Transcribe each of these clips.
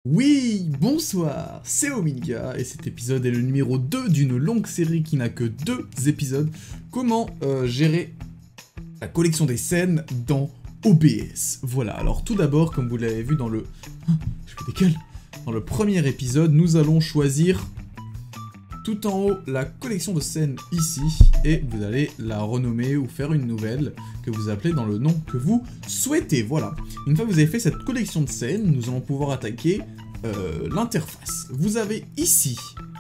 Oui, bonsoir, c'est Ominga, et cet épisode est le numéro 2 d'une longue série qui n'a que 2 épisodes. Comment gérer la collection des scènes dans OBS. Voilà, alors tout d'abord, comme vous l'avez vu dans le... je me décale. Dans le premier épisode, nous allons choisir tout en haut la collection de scènes ici, et vous allez la renommer ou faire une nouvelle que vous appelez dans le nom que vous souhaitez. Voilà. Une fois que vous avez fait cette collection de scènes, nous allons pouvoir attaquer l'interface. Vous avez ici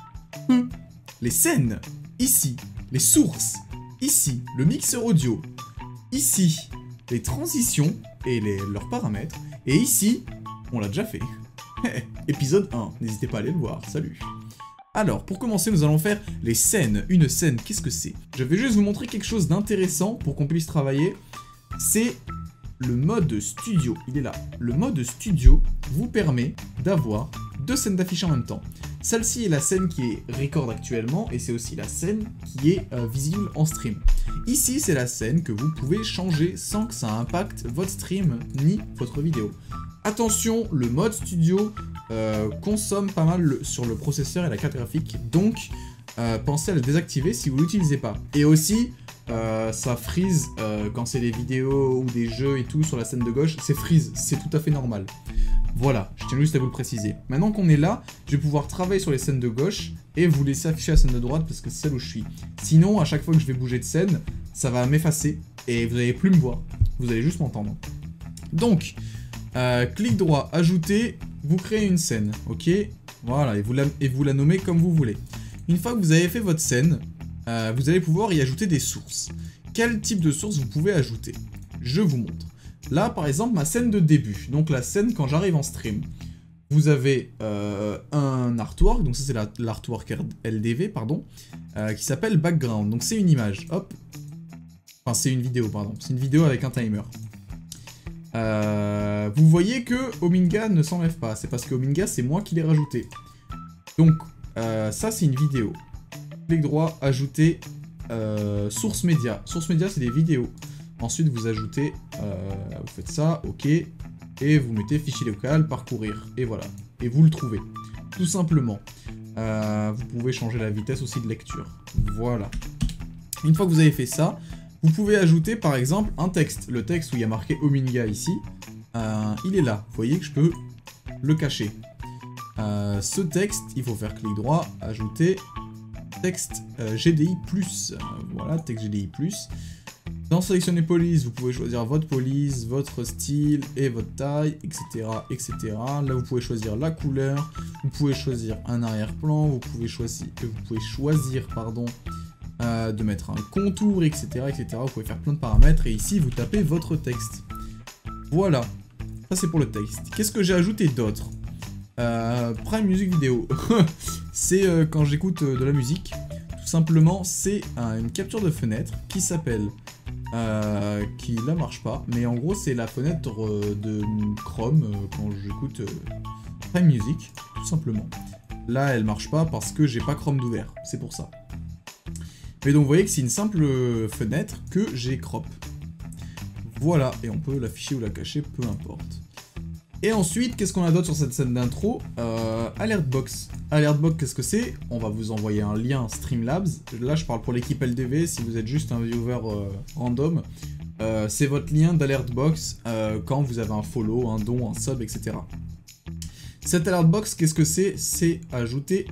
les scènes, ici les sources, ici le mixeur audio, ici les transitions et leurs paramètres, et ici, on l'a déjà fait. Épisode 1, n'hésitez pas à aller le voir, salut. Alors, pour commencer, nous allons faire les scènes. Une scène, qu'est-ce que c'est? Je vais juste vous montrer quelque chose d'intéressant pour qu'on puisse travailler. C'est le mode studio, il est là. Le mode studio vous permet d'avoir 2 scènes d'affichage en même temps. Celle-ci est la scène qui est record actuellement, et c'est aussi la scène qui est visible en stream. Ici, c'est la scène que vous pouvez changer sans que ça impacte votre stream ni votre vidéo. Attention, le mode studio consomme pas mal sur le processeur et la carte graphique, donc pensez à le désactiver si vous l'utilisez pas. Et aussi, ça freeze quand c'est des vidéos ou des jeux et tout sur la scène de gauche, c'est freeze, c'est tout à fait normal. Voilà, je tiens juste à vous le préciser. Maintenant qu'on est là, je vais pouvoir travailler sur les scènes de gauche et vous laisser afficher la scène de droite parce que c'est celle où je suis. Sinon, à chaque fois que je vais bouger de scène, ça va m'effacer et vous n'allez plus me voir, vous allez juste m'entendre. Donc, clic droit, ajouter, vous créez une scène, ok? Voilà, et vous la nommez comme vous voulez. Une fois que vous avez fait votre scène, vous allez pouvoir y ajouter des sources. Quel type de source vous pouvez ajouter? Je vous montre. Là, par exemple, ma scène de début, donc la scène quand j'arrive en stream. Vous avez un artwork, donc ça c'est l'artwork LDV, pardon, qui s'appelle background, donc c'est une image, hop. Enfin, c'est une vidéo, pardon, c'est une vidéo avec un timer. Vous voyez que Ominga ne s'enlève pas, c'est parce que Ominga c'est moi qui l'ai rajouté. Donc ça c'est une vidéo. Clic droit, ajouter source média. Source média c'est des vidéos. Ensuite vous ajoutez, vous faites ça, ok, et vous mettez fichier local, parcourir, et voilà. Et vous le trouvez, tout simplement. Vous pouvez changer la vitesse aussi de lecture. Voilà. Une fois que vous avez fait ça, vous pouvez ajouter par exemple un texte. Le texte où il y a marqué Ominga ici, il est là. Vous voyez que je peux le cacher. Ce texte, il faut faire clic droit, ajouter texte GDI+. Voilà, texte GDI+. Dans sélectionner police, vous pouvez choisir votre police, votre style et votre taille, etc., etc. Là, vous pouvez choisir la couleur, vous pouvez choisir un arrière-plan, vous pouvez choisir, pardon, de mettre un contour, etc., etc. Vous pouvez faire plein de paramètres et ici vous tapez votre texte. Voilà, ça c'est pour le texte. Qu'est-ce que j'ai ajouté d'autre? Prime Music Vidéo. C'est quand j'écoute de la musique. Tout simplement, c'est une capture de fenêtre qui s'appelle... qui là marche pas, mais en gros c'est la fenêtre de Chrome quand j'écoute Prime Music, tout simplement. Là elle marche pas parce que j'ai pas Chrome d'ouvert, c'est pour ça. Mais donc vous voyez que c'est une simple fenêtre que j'ai crop. Voilà, et on peut l'afficher ou la cacher, peu importe. Et ensuite, qu'est-ce qu'on a d'autre sur cette scène d'intro? Alertbox. Alertbox, qu'est-ce que c'est? On va vous envoyer un lien Streamlabs. Là, je parle pour l'équipe LDV, si vous êtes juste un viewer random. C'est votre lien d'Alertbox quand vous avez un follow, un don, un sub, etc. Cette Alertbox, qu'est-ce que c'est? C'est ajouter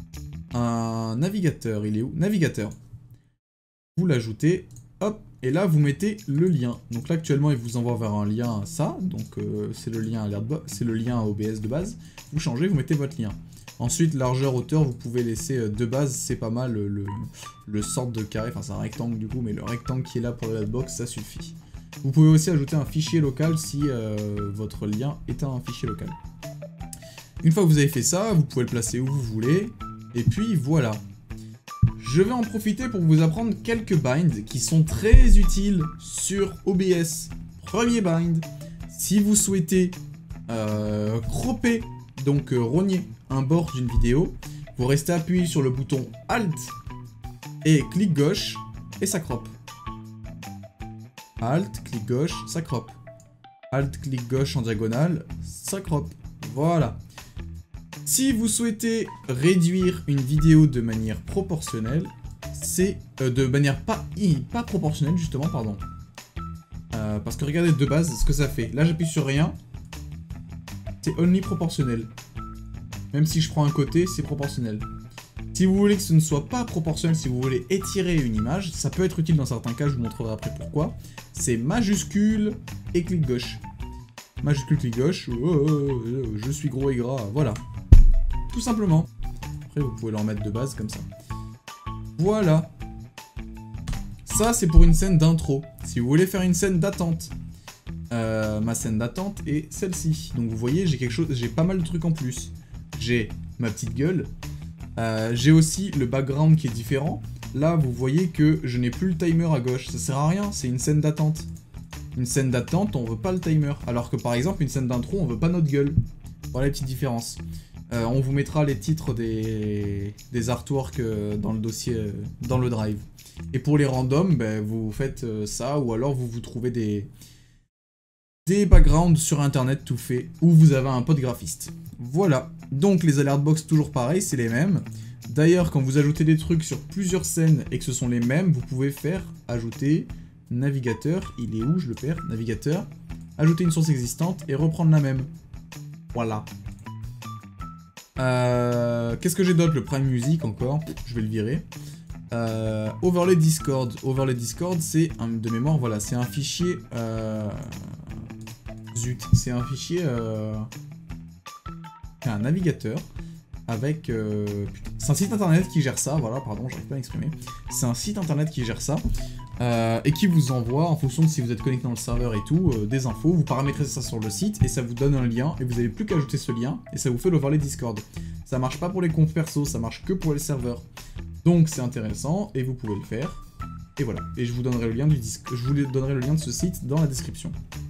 un navigateur. Il est où? Navigateur. Vous l'ajoutez, hop, et là vous mettez le lien. Donc là actuellement il vous envoie vers un lien ça, donc c'est le lien Alertbox, c'est le lien OBS de base. Vous changez, vous mettez votre lien. Ensuite largeur, hauteur, vous pouvez laisser de base, c'est pas mal le sort de carré, enfin c'est un rectangle du coup, mais le rectangle qui est là pour l'Alertbox ça suffit. Vous pouvez aussi ajouter un fichier local si votre lien est un fichier local. Une fois que vous avez fait ça, vous pouvez le placer où vous voulez, et puis voilà. Je vais en profiter pour vous apprendre quelques binds qui sont très utiles sur OBS. Premier bind, si vous souhaitez cropper, donc rogner un bord d'une vidéo, vous restez appuyé sur le bouton Alt et clic gauche et ça crop. Alt, clic gauche, ça crop. Alt, clic gauche en diagonale, ça crop. Voilà. Si vous souhaitez réduire une vidéo de manière proportionnelle, c'est de manière pas proportionnelle justement, pardon. Parce que regardez de base ce que ça fait. Là j'appuie sur rien, c'est only proportionnel. Même si je prends un côté, c'est proportionnel. Si vous voulez que ce ne soit pas proportionnel, si vous voulez étirer une image, ça peut être utile dans certains cas, je vous montrerai après pourquoi. C'est majuscule et clic gauche. Majuscule, clic gauche, je suis gros et gras, voilà. Tout simplement. Après vous pouvez leur mettre de base comme ça. Voilà. Ça c'est pour une scène d'intro. Si vous voulez faire une scène d'attente, ma scène d'attente est celle-ci. Donc vous voyez, j'ai pas mal de trucs en plus. J'ai ma petite gueule. J'ai aussi le background qui est différent. Là, vous voyez que je n'ai plus le timer à gauche. Ça sert à rien, c'est une scène d'attente. Une scène d'attente, on veut pas le timer. Alors que par exemple, une scène d'intro, on veut pas notre gueule. Voilà les petites différences. On vous mettra les titres des artworks dans le dossier, dans le drive. Et pour les randoms, ben, vous faites ça, ou alors vous trouvez des backgrounds sur internet tout fait, où vous avez un pote graphiste. Voilà, donc les alert box toujours pareil, c'est les mêmes. D'ailleurs, quand vous ajoutez des trucs sur plusieurs scènes et que ce sont les mêmes, vous pouvez faire ajouter navigateur, il est où, je le perds, navigateur, ajouter une source existante et reprendre la même. Voilà. Qu'est-ce que j'ai d'autre? Le Prime Music encore, je vais le virer. Overlay Discord. Overlay Discord, c'est de mémoire, voilà, c'est un fichier... Zut, c'est un fichier... un navigateur avec... c'est un site internet qui gère ça, voilà, pardon, j'arrive pas à m'exprimer. C'est un site internet qui gère ça, et qui vous envoie, en fonction de si vous êtes connecté dans le serveur et tout, des infos, vous paramétrez ça sur le site, et ça vous donne un lien, et vous n'avez plus qu'à ajouter ce lien, et ça vous fait l'overlay Discord. Ça marche pas pour les comptes perso, ça marche que pour les serveurs. Donc c'est intéressant, et vous pouvez le faire. Et voilà, et je vous donnerai le lien du donnerai le lien de ce site dans la description.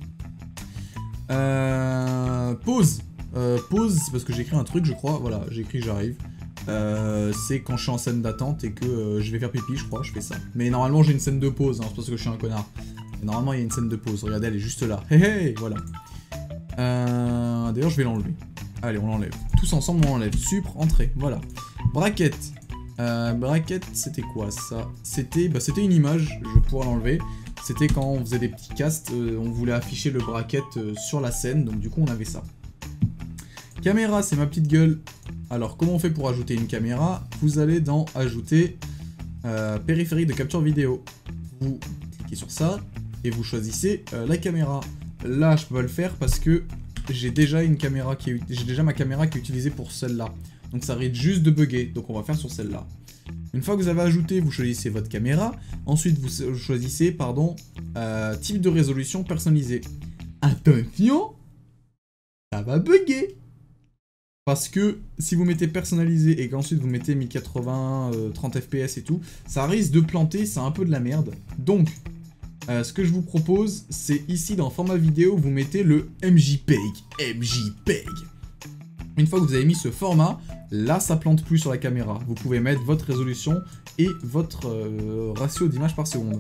Pause. Pause, c'est parce que j'ai écrit un truc, je crois. Voilà, j'ai écrit j'arrive. C'est quand je suis en scène d'attente et que je vais faire pipi, je crois, je fais ça. Mais normalement j'ai une scène de pause, hein, c'est parce que je suis un connard. Mais normalement il y a une scène de pause, regardez, elle est juste là. Hé hé, voilà. D'ailleurs je vais l'enlever. Allez, on l'enlève. Tous ensemble on l'enlève. Supre, entrée, voilà. Bracket. Bracket, c'était quoi ça? C'était une image, je vais pouvoir l'enlever. C'était quand on faisait des petits casts, on voulait afficher le bracket sur la scène, donc du coup on avait ça. Caméra, c'est ma petite gueule. Alors comment on fait pour ajouter une caméra? Vous allez dans ajouter périphérique de capture vidéo. Vous cliquez sur ça et vous choisissez la caméra. Là je peux pas le faire parce que j'ai déjà ma caméra qui est utilisée pour celle-là. Donc ça risque juste de bugger, donc on va faire sur celle-là. Une fois que vous avez ajouté, vous choisissez votre caméra. Ensuite, vous choisissez, pardon, type de résolution personnalisé. Attention, ça va bugger. Parce que si vous mettez personnalisé et qu'ensuite vous mettez 1080, 30 fps et tout, ça risque de planter, c'est un peu de la merde. Donc, ce que je vous propose, c'est ici dans format vidéo, vous mettez le MJPEG. MJPEG. Une fois que vous avez mis ce format, là ça plante plus sur la caméra. Vous pouvez mettre votre résolution et votre ratio d'images par seconde.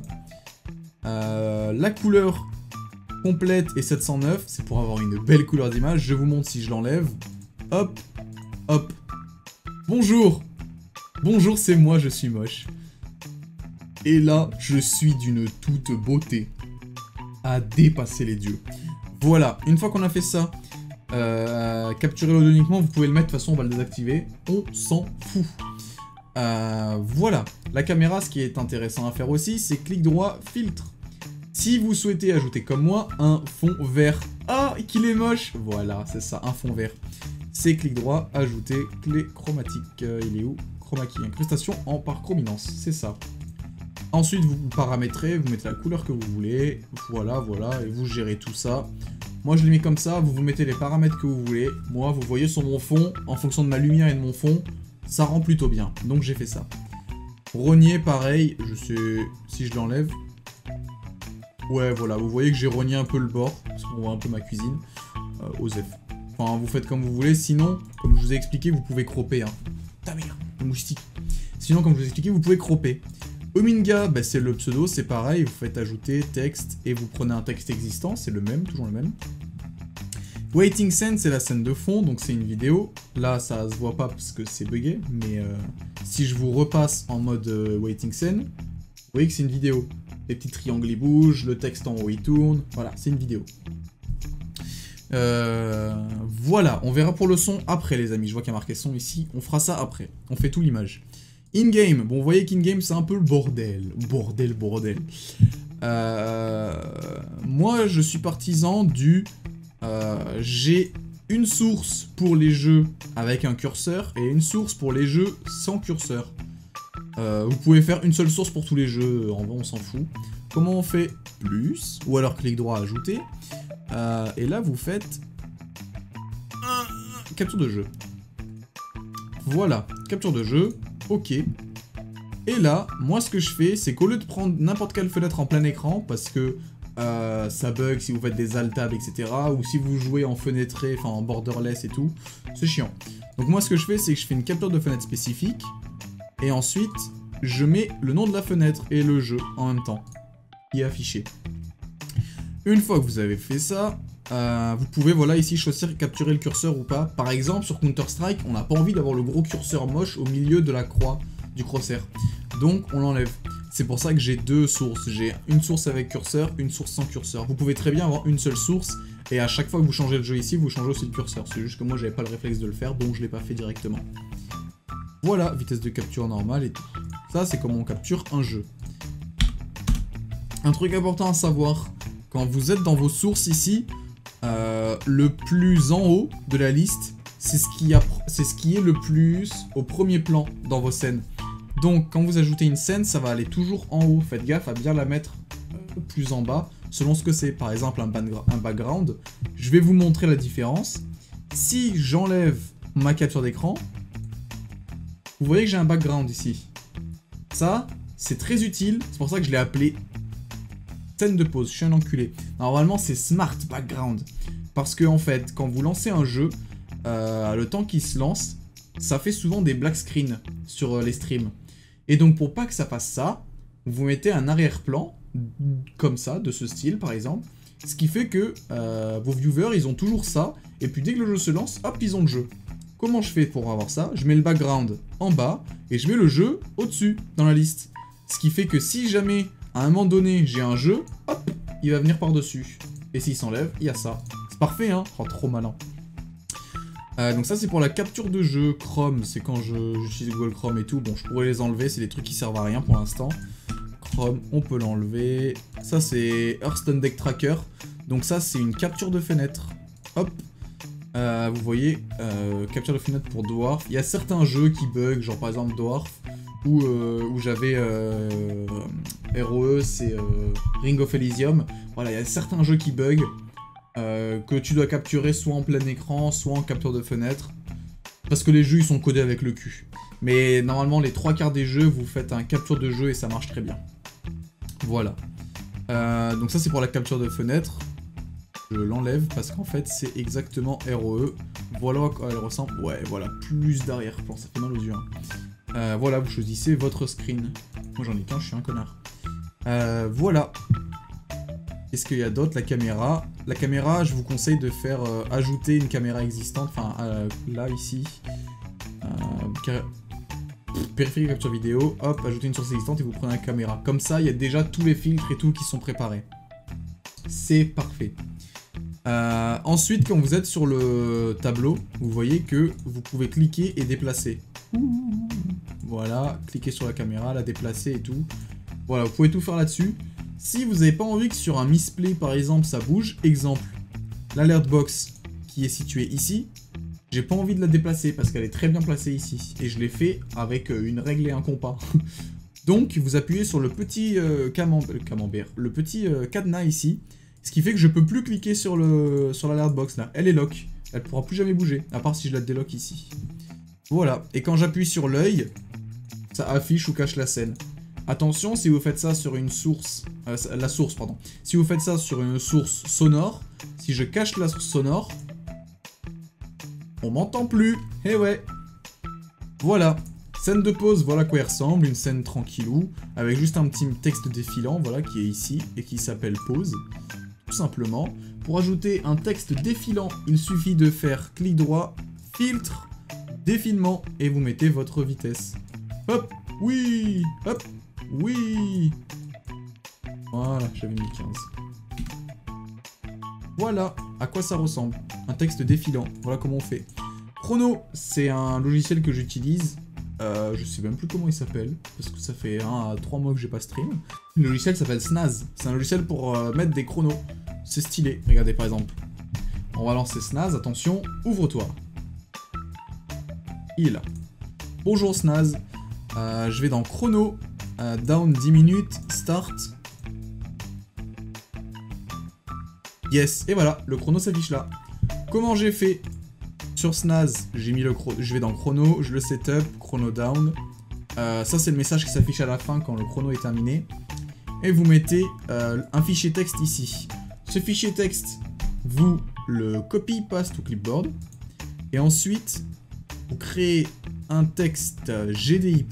La couleur complète est 709, c'est pour avoir une belle couleur d'image. Je vous montre si je l'enlève. Hop, hop. Bonjour. Bonjour, c'est moi, je suis moche. Et là, je suis d'une toute beauté. À dépasser les dieux. Voilà, une fois qu'on a fait ça... capturer l'audio uniquement, vous pouvez le mettre, de toute façon on va le désactiver, on s'en fout. Voilà, la caméra, ce qui est intéressant à faire aussi, c'est clic droit, filtre. Si vous souhaitez ajouter comme moi un fond vert, ah, qu'il est moche, voilà, c'est ça, un fond vert. C'est clic droit, ajouter clé chromatique, il est où? Chroma key, incrustation par chrominance, c'est ça. Ensuite vous paramétrez, vous mettez la couleur que vous voulez, voilà, voilà, et vous gérez tout ça. Moi je l'ai mis comme ça, vous mettez les paramètres que vous voulez. Moi vous voyez sur mon fond, en fonction de ma lumière et de mon fond, ça rend plutôt bien. Donc j'ai fait ça. Rogner pareil, je sais si je l'enlève. Ouais voilà, vous voyez que j'ai rogné un peu le bord, parce qu'on voit un peu ma cuisine. Osef. Enfin vous faites comme vous voulez, sinon, comme je vous ai expliqué, vous pouvez cropper. Hein. Ta mère, le moustique. Sinon comme je vous ai expliqué, vous pouvez cropper. Ominga, bah, c'est le pseudo, c'est pareil, vous faites ajouter texte et vous prenez un texte existant, c'est le même, toujours le même. Waiting scene, c'est la scène de fond, donc c'est une vidéo. Là, ça se voit pas parce que c'est bugué, mais si je vous repasse en mode waiting scene, vous voyez que c'est une vidéo. Les petits triangles ils bougent, le texte en haut il tourne, voilà, c'est une vidéo. Voilà, on verra pour le son après les amis, je vois qu'il y a marqué son ici, on fera ça après, on fait tout l'image. In-game, bon vous voyez qu'in-game c'est un peu le bordel, bordel. Moi je suis partisan du... j'ai une source pour les jeux avec un curseur et une source pour les jeux sans curseur. Vous pouvez faire une seule source pour tous les jeux, en vrai on s'en fout. Comment on fait plus, ou alors clic droit ajouter. Et là vous faites capture de jeu. Voilà, capture de jeu, ok. Et là, moi ce que je fais, c'est qu'au lieu de prendre n'importe quelle fenêtre en plein écran, parce que ça bug si vous faites des alt-tab, etc. Ou si vous jouez en fenêtré, enfin en borderless et tout, c'est chiant. Donc moi ce que je fais, c'est que je fais une capture de fenêtre spécifique, et ensuite je mets le nom de la fenêtre et le jeu en même temps, qui est affiché. Une fois que vous avez fait ça, vous pouvez voilà ici choisir capturer le curseur ou pas. Par exemple sur Counter-Strike, on n'a pas envie d'avoir le gros curseur moche au milieu de la croix du crosshair. Donc on l'enlève. C'est pour ça que j'ai deux sources. J'ai une source avec curseur, une source sans curseur. Vous pouvez très bien avoir une seule source et à chaque fois que vous changez le jeu ici, vous changez aussi le curseur. C'est juste que moi j'avais pas le réflexe de le faire, donc je l'ai pas fait directement. Voilà, vitesse de capture normale et tout. Ça c'est comment on capture un jeu. Un truc important à savoir, quand vous êtes dans vos sources ici, le plus en haut de la liste, c'est ce qui est le plus au premier plan dans vos scènes. Donc quand vous ajoutez une scène, ça va aller toujours en haut. Faites gaffe à bien la mettre plus en bas, selon ce que c'est. Par exemple un background, je vais vous montrer la différence. Si j'enlève ma capture d'écran, vous voyez que j'ai un background ici. Ça, c'est très utile, c'est pour ça que je l'ai appelé scène de pause, je suis un enculé. Normalement c'est Smart Background, parce que en fait, quand vous lancez un jeu, le temps qu'il se lance, ça fait souvent des black screens sur les streams. Et donc pour pas que ça fasse ça, vous mettez un arrière-plan, comme ça, de ce style par exemple, ce qui fait que vos viewers, ils ont toujours ça, et puis dès que le jeu se lance, hop, ils ont le jeu. Comment je fais pour avoir ça? Je mets le background en bas, et je mets le jeu au-dessus, dans la liste. Ce qui fait que si jamais, à un moment donné, j'ai un jeu, hop, il va venir par-dessus. Et s'il s'enlève, il y a ça. C'est parfait, hein? Oh, trop malin. Donc ça c'est pour la capture de jeu. Chrome, c'est quand j'utilise Google Chrome et tout. Bon, je pourrais les enlever, c'est des trucs qui servent à rien pour l'instant. Chrome, on peut l'enlever. Ça c'est Hearthstone Deck Tracker. Donc ça c'est une capture de fenêtre. Hop. Vous voyez, capture de fenêtre pour Dwarf. Il y a certains jeux qui bug, genre par exemple Dwarf, où j'avais ROE, c'est Ring of Elysium. Voilà, il y a certains jeux qui bug. Que tu dois capturer soit en plein écran, soit en capture de fenêtre. Parce que les jeux ils sont codés avec le cul. Mais normalement les 3/4 des jeux, vous faites un capture de jeu et ça marche très bien. Voilà. Donc ça c'est pour la capture de fenêtre. Je l'enlève parce qu'en fait c'est exactement ROE. Voilà à quoi elle ressemble. Ouais voilà, plus d'arrière-plan, ça fait mal aux yeux. Hein. Voilà, vous choisissez votre screen. Moi j'en ai qu'un, je suis un connard. Voilà. Qu'est-ce qu'il y a d'autre? La caméra. La caméra, je vous conseille de faire ajouter une caméra existante. Enfin, là, ici. Périphérique capture vidéo. Hop, ajouter une source existante et vous prenez la caméra. Comme ça, il y a déjà tous les filtres et tout qui sont préparés. C'est parfait. Ensuite, quand vous êtes sur le tableau, vous voyez que vous pouvez cliquer et déplacer. Voilà, cliquer sur la caméra, la déplacer et tout. Voilà, vous pouvez tout faire là-dessus. Si vous n'avez pas envie que sur un misplay par exemple ça bouge, exemple, l'alert box qui est située ici, j'ai pas envie de la déplacer parce qu'elle est très bien placée ici. Et je l'ai fait avec une règle et un compas. Donc vous appuyez sur le petit camembert, le petit cadenas ici, ce qui fait que je peux plus cliquer sur l'alert box là. Elle est lock, elle pourra plus jamais bouger, à part si je la délock ici. Voilà, et quand j'appuie sur l'œil, ça affiche ou cache la scène. Attention, si vous faites ça sur une source... la source, pardon. Si vous faites ça sur une source sonore, si je cache la source sonore, on m'entend plus. Eh ouais. Voilà. Scène de pause, voilà à quoi elle ressemble. Une scène tranquillou, avec juste un petit texte défilant, voilà, qui est ici, et qui s'appelle pause. Tout simplement. Pour ajouter un texte défilant, il suffit de faire clic droit, filtre, défilement, et vous mettez votre vitesse. Hop, oui, hop, oui. Voilà, j'avais mis 15. Voilà à quoi ça ressemble. Un texte défilant, voilà comment on fait. Chrono, c'est un logiciel que j'utilise. Je sais même plus comment il s'appelle, parce que ça fait 1 à 3 mois que j'ai pas stream. Le logiciel s'appelle Snaz. C'est un logiciel pour mettre des chronos. C'est stylé. Regardez par exemple. On va lancer Snaz, attention, ouvre-toi. Il est là. Bonjour Snaz. Je vais dans chrono, down 10 minutes, start. Yes, et voilà, le chrono s'affiche là. Comment j'ai fait? Sur Snaz, j'ai mis le chrono, je vais dans chrono, je le setup, chrono down. Ça c'est le message qui s'affiche à la fin quand le chrono est terminé. Et vous mettez un fichier texte ici. Ce fichier texte, vous le copy paste au clipboard. Et ensuite, vous créez un texte GDI+.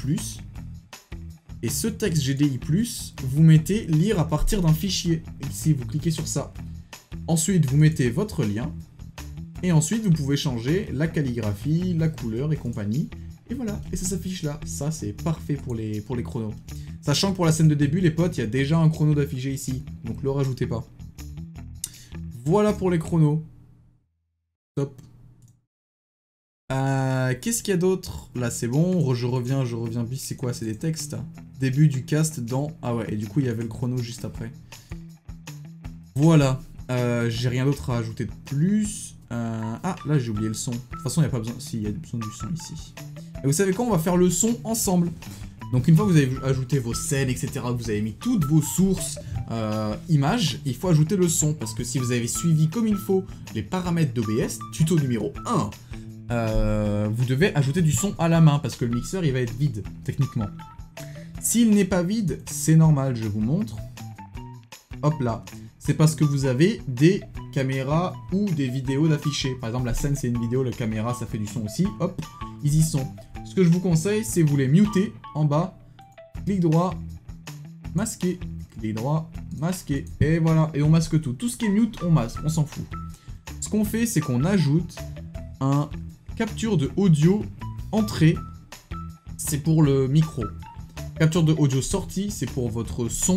Et ce texte GDI+, vous mettez lire à partir d'un fichier. Ici, vous cliquez sur ça. Ensuite, vous mettez votre lien. Et ensuite, vous pouvez changer la calligraphie, la couleur et compagnie. Et voilà, et ça s'affiche là. Ça, c'est parfait pour les chronos. Sachant que pour la scène de début, les potes, il y a déjà un chrono d'affiché ici. Donc, le rajoutez pas. Voilà pour les chronos. Top. Qu'est-ce qu'il y a d'autre? Là, c'est bon. Je reviens. C'est quoi? C'est des textes. Début du cast dans... Ah ouais, et du coup, il y avait le chrono juste après. Voilà. J'ai rien d'autre à ajouter de plus. Ah, là j'ai oublié le son. De toute façon, il n'y a pas besoin... Si, il y a besoin du son ici. Et vous savez quoi? On va faire le son ensemble. Donc une fois que vous avez ajouté vos scènes, etc., que vous avez mis toutes vos sources images, il faut ajouter le son. Parce que si vous avez suivi comme il faut les paramètres d'OBS, tuto numéro 1, vous devez ajouter du son à la main. Parce que le mixeur, il va être vide, techniquement. S'il n'est pas vide, c'est normal, je vous montre. Hop là. C'est parce que vous avez des caméras ou des vidéos d'afficher. Par exemple, la scène, c'est une vidéo, la caméra, ça fait du son aussi. Hop, ils y sont. Ce que je vous conseille, c'est vous les muter en bas. Clic droit, masquer. Clic droit, masquer. Et voilà, et on masque tout. Tout ce qui est mute, on masque, on s'en fout. Ce qu'on fait, c'est qu'on ajoute un capture de audio entrée. C'est pour le micro. Capture de audio sortie, c'est pour votre son.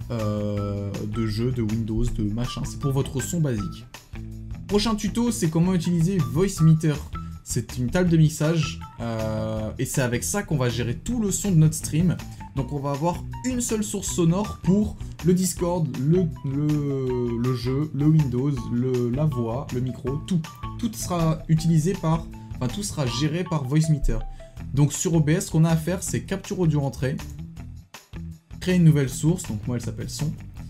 De jeu, de Windows, de machin, c'est pour votre son basique. Prochain tuto, c'est comment utiliser Voicemeeter. C'est une table de mixage et c'est avec ça qu'on va gérer tout le son de notre stream. Donc on va avoir une seule source sonore pour le Discord, le jeu, le Windows, la voix, le micro, tout. Tout sera utilisé par, enfin tout sera géré par Voicemeeter. Donc sur OBS, ce qu'on a à faire, c'est capture audio entrée. Créer une nouvelle source, donc moi elle s'appelle son.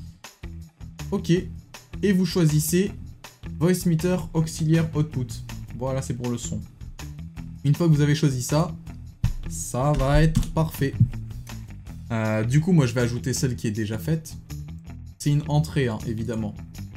Ok, et vous choisissez Voicemeeter auxiliaire output. Voilà, c'est pour le son. Une fois que vous avez choisi ça, ça va être parfait. Du coup, moi je vais ajouter celle qui est déjà faite. C'est une entrée, hein, évidemment.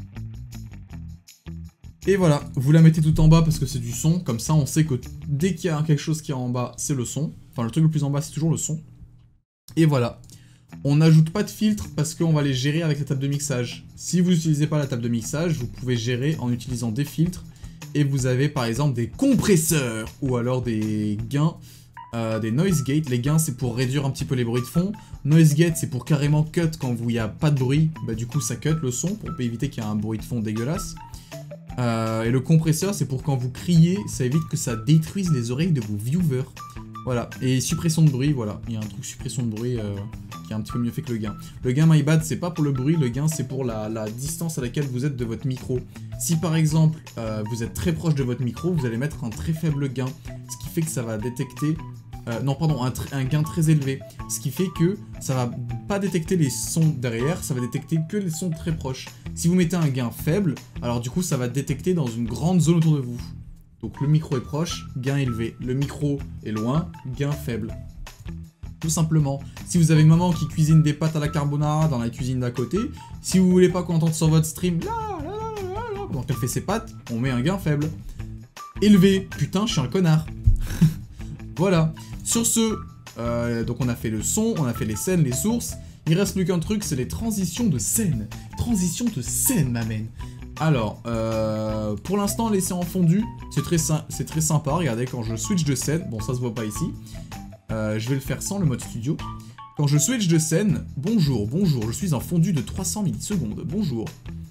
Et voilà, vous la mettez tout en bas parce que c'est du son. Comme ça, on sait que dès qu'il y a quelque chose qui est en bas, c'est le son. Enfin, le truc le plus en bas, c'est toujours le son. Et voilà. On n'ajoute pas de filtres parce qu'on va les gérer avec la table de mixage. Si vous n'utilisez pas la table de mixage, vous pouvez gérer en utilisant des filtres. Et vous avez par exemple des compresseurs ou alors des gains, des noise gates. Les gains, c'est pour réduire un petit peu les bruits de fond. Noise gate, c'est pour carrément cut quand il n'y a pas de bruit. Bah, du coup, ça cut le son pour éviter qu'il y ait un bruit de fond dégueulasse. Et le compresseur, c'est pour quand vous criez, ça évite que ça détruise les oreilles de vos viewers. Voilà, et suppression de bruit, voilà, il y a un truc suppression de bruit qui est un petit peu mieux fait que le gain. Le gain my bad, c'est pas pour le bruit, le gain c'est pour la distance à laquelle vous êtes de votre micro. Si par exemple, vous êtes très proche de votre micro, vous allez mettre un très faible gain, ce qui fait que ça va détecter... non, pardon, un gain très élevé, ce qui fait que ça va pas détecter les sons derrière, ça va détecter que les sons très proches. Si vous mettez un gain faible, alors du coup ça va détecter dans une grande zone autour de vous. Donc le micro est proche, gain élevé. Le micro est loin, gain faible. Tout simplement. Si vous avez maman qui cuisine des pâtes à la carbonara dans la cuisine d'à côté, si vous voulez pas qu'on entende sur votre stream, pendant qu'elle fait ses pâtes, on met un gain faible. Élevé, putain, je suis un connard. Voilà. Sur ce, donc on a fait le son, on a fait les scènes, les sources. Il reste plus qu'un truc, c'est les transitions de scène. Transition de scène, m'amène. Alors, pour l'instant, laissez en fondu, c'est très sympa. Regardez, quand je switch de scène, bon, ça se voit pas ici. Je vais le faire sans le mode studio. Quand je switch de scène, bonjour, je suis en fondu de 300 millisecondes, bonjour.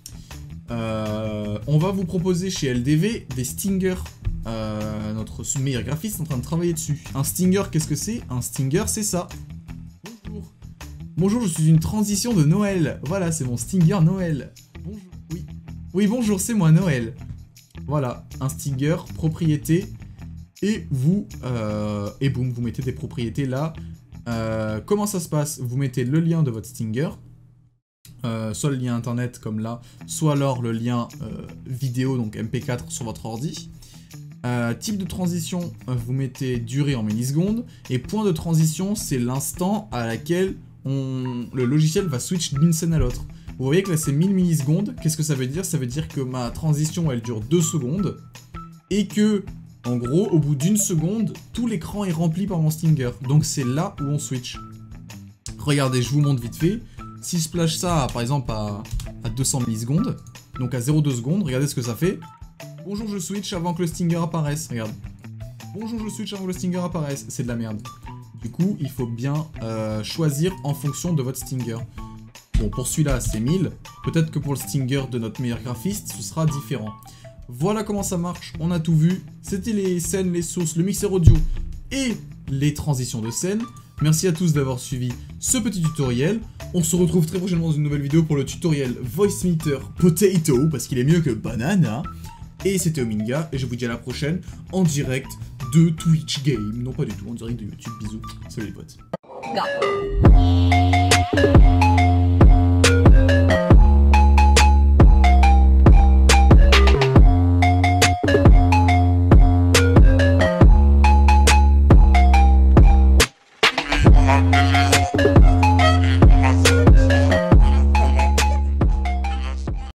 On va vous proposer chez LDV des stingers. Notre meilleur graphiste est en train de travailler dessus. Un stinger, qu'est-ce que c'est? Un stinger, c'est ça. Bonjour. Bonjour, je suis une transition de Noël. Voilà, c'est mon stinger Noël. Bonjour, oui. Oui, bonjour, c'est moi, Noël. Voilà, un stinger, propriété. Et vous, et boum, vous mettez des propriétés là. Comment ça se passe? Vous mettez le lien de votre stinger. Soit le lien internet comme là, soit alors le lien vidéo, donc MP4 sur votre ordi. Type de transition, vous mettez durée en millisecondes, et point de transition, c'est l'instant à laquelle le logiciel va switch d'une scène à l'autre. Vous voyez que là c'est 1000 millisecondes, qu'est-ce que ça veut dire? Ça veut dire que ma transition elle dure 2 secondes, et que, en gros, au bout d'une seconde, tout l'écran est rempli par mon stinger. Donc c'est là où on switch. Regardez, je vous montre vite fait. Si je splash ça, par exemple, à 200 millisecondes, donc à 0,2 secondes, regardez ce que ça fait. Bonjour, je switch avant que le stinger apparaisse, regarde. Bonjour, je switch avant que le stinger apparaisse, c'est de la merde. Du coup, il faut bien choisir en fonction de votre stinger. Bon, pour celui-là, c'est 1000. Peut-être que pour le stinger de notre meilleur graphiste, ce sera différent. Voilà comment ça marche, on a tout vu. C'était les scènes, les sources, le mixeur audio et les transitions de scène. Merci à tous d'avoir suivi ce petit tutoriel. On se retrouve très prochainement dans une nouvelle vidéo pour le tutoriel Voicemeeter Potato, parce qu'il est mieux que Banana. Et c'était Ominga, et je vous dis à la prochaine en direct de Twitch Game. Non, pas du tout, en direct de YouTube. Bisous, salut les potes.